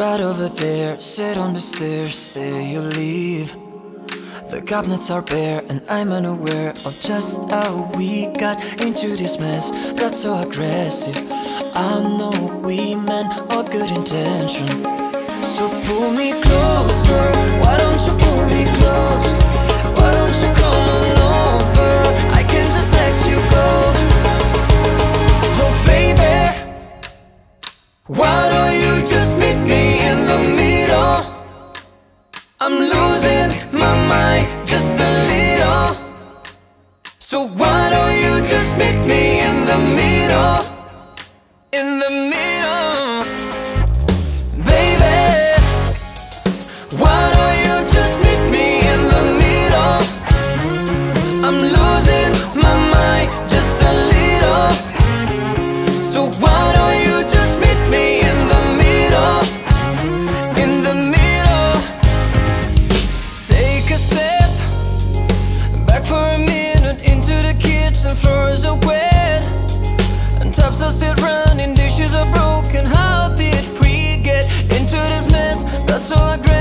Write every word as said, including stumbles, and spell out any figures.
right over there, sit on the stairs, stay or leave. The cabinets are bare and I'm unaware of just how we got into this mess. Got so aggressive. I know we meant all good intention. So pull me closer, why don't you pull me close? Why don't you come on over? I can just let you go. Oh baby, why don't you just meet me in the middle? I'm losing my mind just a little. So why don't you just meet me in the middle? In the middle, baby. Why don't you just meet me in the middle? I'm losing my mind just a little. So why don't you just meet me in the middle? In the middle. Take a step back for a minute into the kitchen. Floors are wet and taps are still running, dishes are broken. How did we get into this mess? Got so aggressive.